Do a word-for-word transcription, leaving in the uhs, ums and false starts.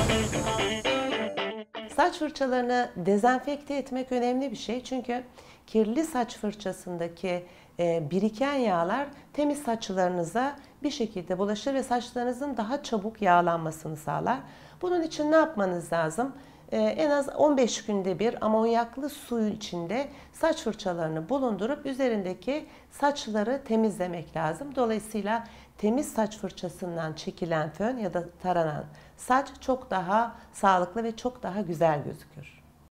Saç fırçalarını dezenfekte etmek önemli bir şey. Çünkü kirli saç fırçasındaki e, biriken yağlar temiz saçlarınıza bir şekilde bulaşır ve saçlarınızın daha çabuk yağlanmasını sağlar. Bunun için ne yapmanız lazım? E, en az on beş günde bir amonyaklı suyun içinde saç fırçalarını bulundurup üzerindeki saçları temizlemek lazım. Dolayısıyla temiz saç fırçasından çekilen fön ya da taranan saç çok daha sağlıklı ve çok daha güzel gözükür.